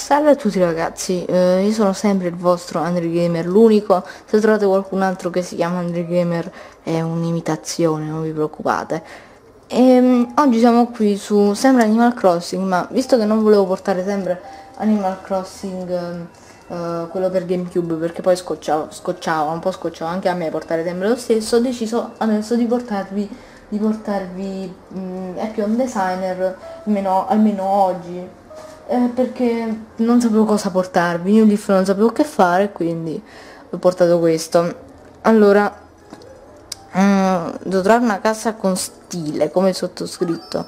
Salve a tutti ragazzi, io sono sempre il vostro Andre Gamer, l'unico. Se trovate qualcun altro che si chiama Andre Gamer è un'imitazione, non vi preoccupate. Oggi siamo qui su sempre Animal Crossing, ma visto che non volevo portare sempre Animal Crossing, quello per GameCube, perché poi scocciava, un po' scocciava anche a me portare sempre lo stesso, ho deciso adesso di portarvi Epion Designer, almeno oggi. Perché non sapevo cosa portarvi, New Leaf non sapevo che fare, quindi ho portato questo. Allora, devo trovare una casa con stile, come sottoscritto.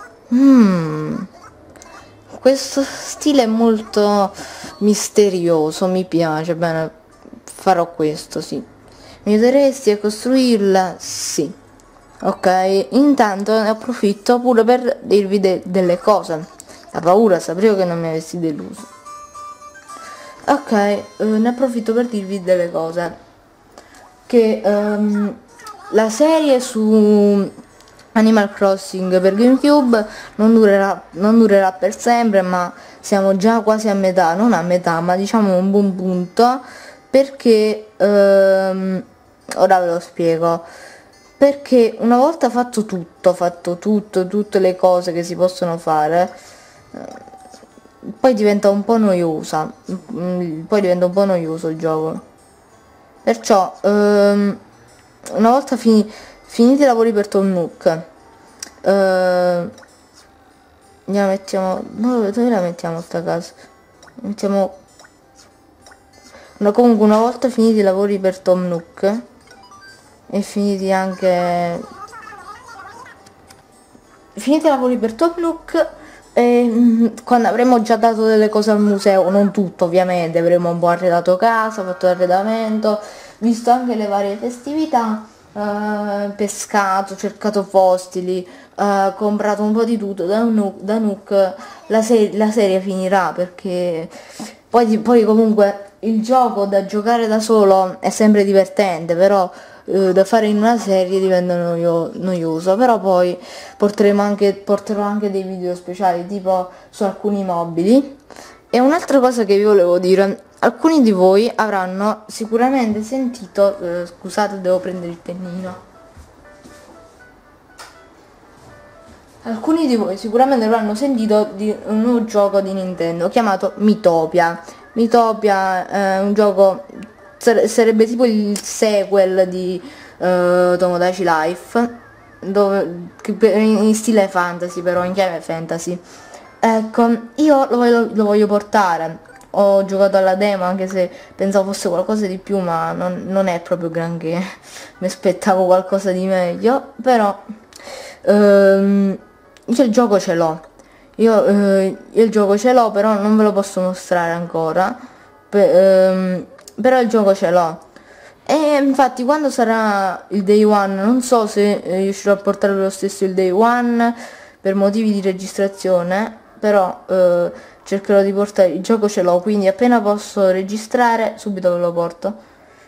Questo stile è molto misterioso, mi piace, bene, farò questo, sì. Mi aiuteresti a costruirla? Sì. Ok, intanto ne approfitto pure per dirvi delle cose. La paura, sapevo che non mi avessi deluso. Ok, ne approfitto per dirvi delle cose. Che la serie su Animal Crossing per GameCube non durerà per sempre, ma siamo già quasi a metà, non a metà, ma diciamo un buon punto, perché ora ve lo spiego. Perché una volta fatto tutto, tutte le cose che si possono fare, poi diventa un po' noiosa, poi diventa un po' noioso il gioco. Perciò una volta finiti i lavori per Tom Nook, la mettiamo, dove la mettiamo sta casa? Mettiamo, no, comunque una volta finiti i lavori per Tom Nook e finiti i lavori per Tom Nook, quando avremo già dato delle cose al museo, non tutto ovviamente, avremo un po' arredato casa, fatto l'arredamento, visto anche le varie festività, pescato, cercato fostili, comprato un po' di tutto da Nook, la serie finirà, perché poi comunque il gioco da giocare da solo è sempre divertente, però da fare in una serie diventa noioso. Però poi porterò anche dei video speciali tipo su alcuni mobili. E un'altra cosa che vi volevo dire, alcuni di voi avranno sicuramente sentito, scusate, devo prendere il pennino. Alcuni di voi sicuramente avranno sentito di un nuovo gioco di Nintendo chiamato Miitopia. Miitopia è un gioco, sarebbe tipo il sequel di Tomodachi Life, in stile fantasy, però in chiave fantasy. Ecco, io lo voglio portare. Ho giocato alla demo, anche se pensavo fosse qualcosa di più, ma non è proprio granché. Mi aspettavo qualcosa di meglio, però io il gioco ce l'ho. Io il gioco ce l'ho, però non ve lo posso mostrare ancora. Però il gioco ce l'ho. E infatti quando sarà il day one, non so se riuscirò a portare lo stesso il day one per motivi di registrazione, però cercherò di portare, il gioco ce l'ho, quindi appena posso registrare subito ve lo porto.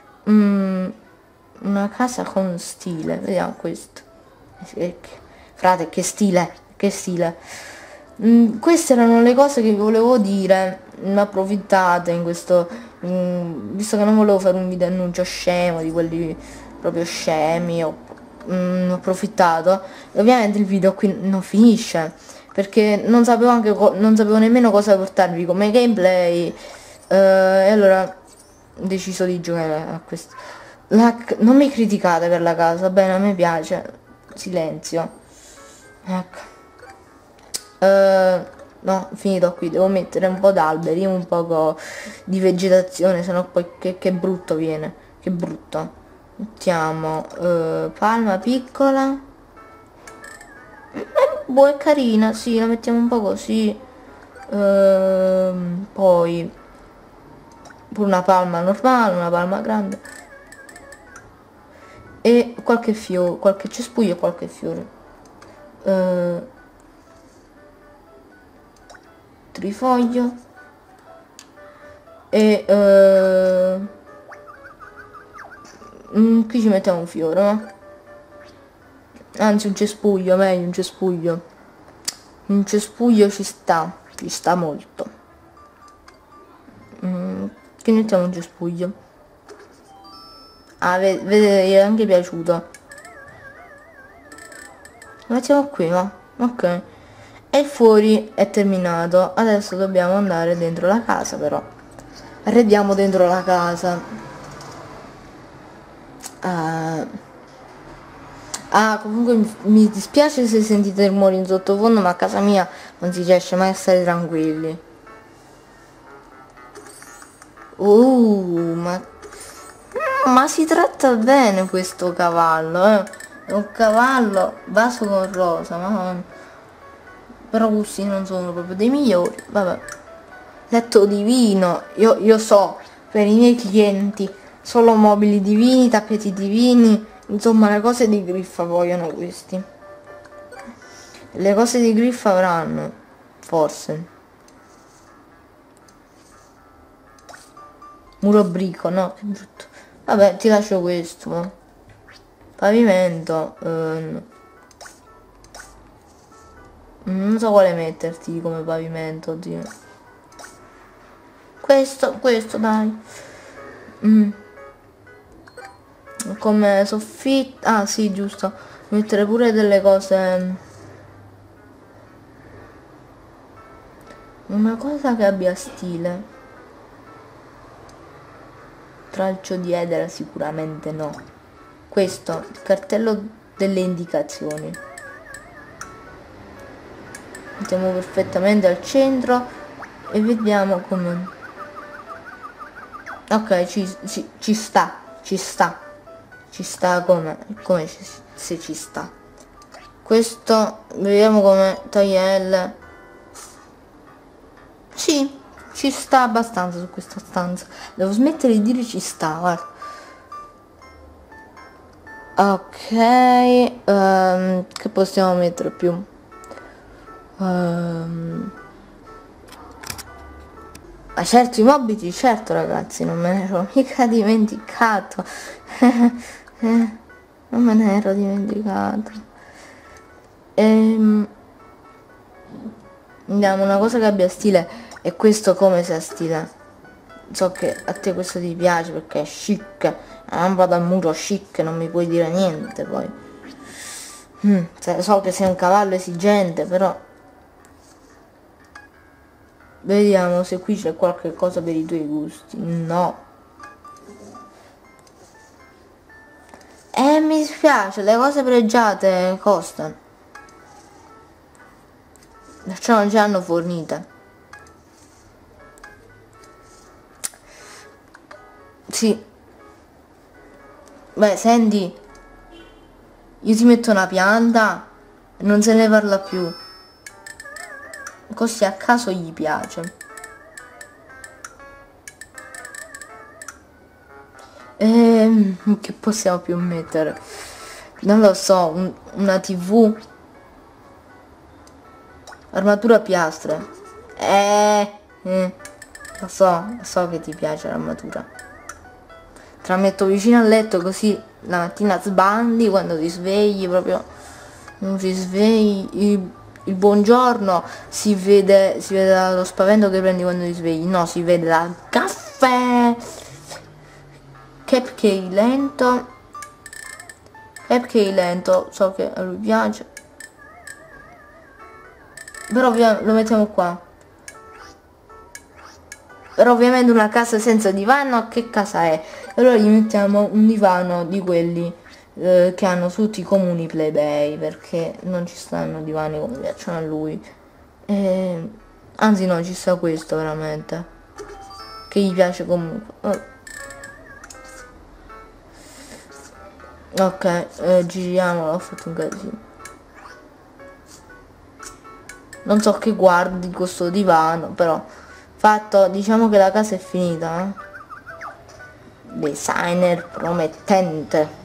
Una casa con stile, vediamo questo. Frate, che stile, che stile. Queste erano le cose che vi volevo dire, ne approfittate in questo, visto che non volevo fare un video annuncio scemo, di quelli proprio scemi, ho approfittato. E ovviamente il video qui non finisce, perché non sapevo nemmeno cosa portarvi come gameplay, e allora ho deciso di giocare a questo. Non mi criticate per la casa, bene, a me piace. Silenzio. Ecco. No, finito qui, devo mettere un po' d'alberi, un po' di vegetazione, sennò poi che brutto viene, che brutto. Mettiamo palma piccola. Boh, è carina, sì, la mettiamo un po' così. Poi pure una palma normale, una palma grande. E qualche fiore, qualche cespuglio e qualche fiore. Trifoglio e qui ci mettiamo un fiore, no? Anzi un cespuglio, meglio un cespuglio ci sta molto. Che mettiamo un cespuglio. Ah, vedete, gli è anche piaciuto. Lo mettiamo qui, ma ok. E il fuori è terminato. Adesso dobbiamo andare dentro la casa, però. Arrediamo dentro la casa. Comunque mi dispiace se sentite rumori in sottofondo, ma a casa mia non si riesce mai a stare tranquilli. Ma si tratta bene questo cavallo, eh. È un cavallo vaso con rosa, ma però gusti non sono proprio dei migliori. Vabbè. Letto divino, io so, per i miei clienti, solo mobili divini, tappeti divini, insomma le cose di Griffa vogliono questi. Le cose di Griffa avranno, forse. Muro brico, no, che brutto. Vabbè, ti lascio questo. Pavimento, no. Non so quale metterti come pavimento, oddio. Questo dai. Come soffitto. Ah sì, giusto. Mettere pure delle cose. Una cosa che abbia stile. Tralcio di edera sicuramente no. Questo, il cartello delle indicazioni. Mettiamo perfettamente al centro e vediamo come. Ok, ci sta come se ci sta. Questo vediamo come taglielle. Sì, ci sta abbastanza su questa stanza. Devo smettere di dire ci sta, guarda. Ok, che possiamo mettere più? Ma certo, i mobili, certo ragazzi, non me ne ero mica dimenticato. Non me ne ero dimenticato. Andiamo, una cosa che abbia stile. E questo come se ha stile. So che a te questo ti piace perché è chic. La lampada al muro chic, non mi puoi dire niente poi. So che sei un cavallo esigente, però. Vediamo se qui c'è qualche cosa per i tuoi gusti. No. Mi dispiace, le cose pregiate costano. Perciò non ce l'hanno fornite. Sì. Beh, senti. Io ti metto una pianta e non se ne parla più. Così a caso gli piace. Che possiamo più mettere? Non lo so, una TV. Armatura a piastre. Lo so che ti piace l'armatura. Te la metto vicino al letto così la mattina sbandi quando ti svegli, proprio non ti svegli. Il buongiorno si vede dallo spavento che prendi quando ti svegli. No, si vede dal caffè. Cupcake lento. Cupcake lento, so che a lui piace. Però lo mettiamo qua. Però ovviamente una casa senza divano, che casa è? Allora gli mettiamo un divano di quelli che hanno tutti i comuni plebei, perché non ci stanno divani come piacciono a lui. Anzi no, ci sta questo veramente, che gli piace comunque. Ok, giriamolo, ho fatto un casino. Non so che guardi questo divano, però fatto, diciamo che la casa è finita. Designer promettente.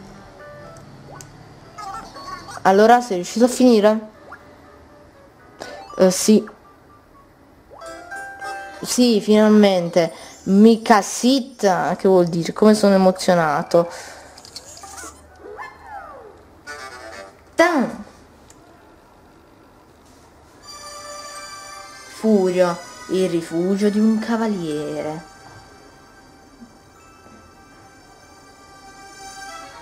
Allora sei riuscito a finire? Sì. Sì, finalmente. Mica sit, che vuol dire? Come sono emozionato. Dan. Furio, il rifugio di un cavaliere.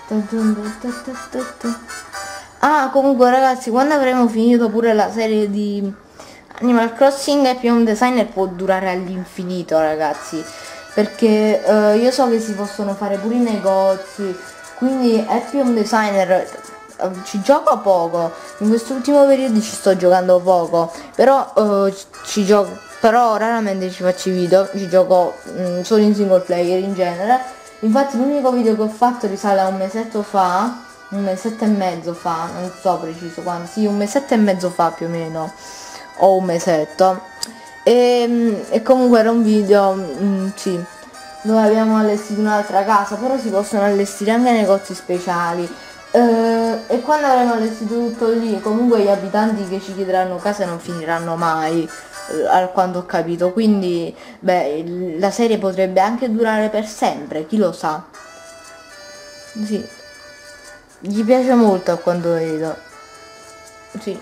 Ah, comunque ragazzi, quando avremo finito pure la serie di Animal Crossing, Happy Home Designer può durare all'infinito, ragazzi, perché io so che si possono fare pure i negozi, quindi Happy Home Designer ci gioco poco, in quest'ultimo periodo ci sto giocando poco, però ci gioco, però raramente ci faccio i video, ci gioco solo in single player in genere. Infatti l'unico video che ho fatto risale a un mesetto fa, un mesetto e mezzo fa, non so preciso quando, sì, un mesetto e mezzo fa più o meno, o un mesetto, e comunque era un video, sì, dove abbiamo allestito un'altra casa, però si possono allestire anche negozi speciali, e quando avremo allestito tutto lì, comunque gli abitanti che ci chiederanno case non finiranno mai, a quanto ho capito, quindi beh, la serie potrebbe anche durare per sempre, chi lo sa. Sì, gli piace molto a quanto vedo. Sì.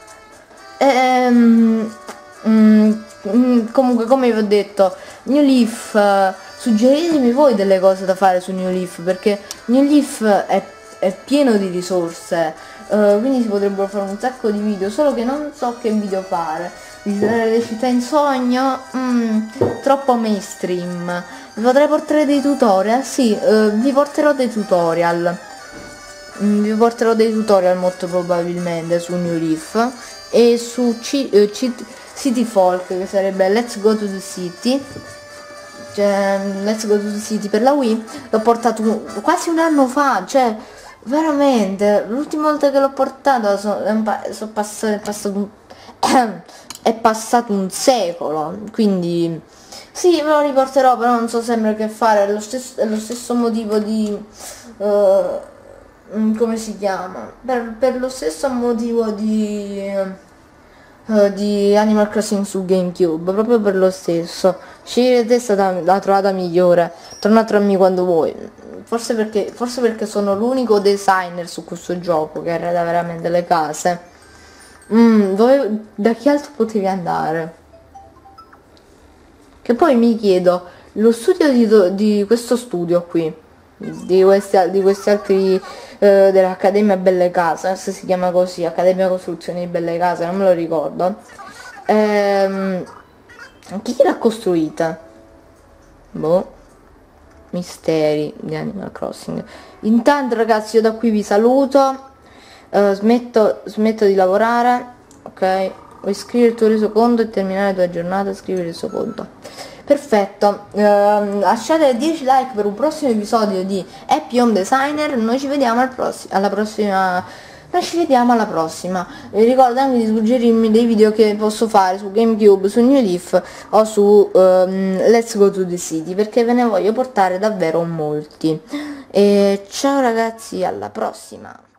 Comunque, come vi ho detto, New Leaf, suggeritemi voi delle cose da fare su New Leaf, perché New Leaf è pieno di risorse, quindi si potrebbero fare un sacco di video, solo che non so che video fare. Visitare le città in sogno, troppo mainstream. Vi potrei portare dei tutorial? Sì, vi porterò dei tutorial. Vi porterò dei tutorial molto probabilmente su New Leaf e su City Folk, che sarebbe Let's Go to the City, cioè Let's Go to the City per la Wii. L'ho portato quasi un anno fa, cioè veramente l'ultima volta che l'ho portato è passato un secolo, quindi sì, me lo riporterò, però non so sempre che fare, è lo stesso motivo di come si chiama, per lo stesso motivo di Animal Crossing su GameCube, proprio per lo stesso. Scegliete è stata la trovata migliore, torna a trovarmi quando vuoi, forse perché sono l'unico designer su questo gioco che arreda veramente le case. Da chi altro potevi andare? Che poi mi chiedo, lo studio di questo studio qui, di questi altri dell'Accademia Belle Case, se si chiama così, Accademia Costruzioni di Belle Case, non me lo ricordo, chi l'ha costruita? Boh, misteri di Animal Crossing. Intanto ragazzi, io da qui vi saluto, smetto di lavorare, ok? Vuoi scrivere il tuo resoconto e terminare la tua giornata, scrivere il resoconto. Perfetto, lasciate 10 like per un prossimo episodio di Happy Home Designer. Noi ci vediamo alla prossima. Vi ricordo anche di suggerirmi dei video che posso fare su GameCube, su New Leaf o su Let's Go to the City, perché ve ne voglio portare davvero molti. E ciao ragazzi, alla prossima.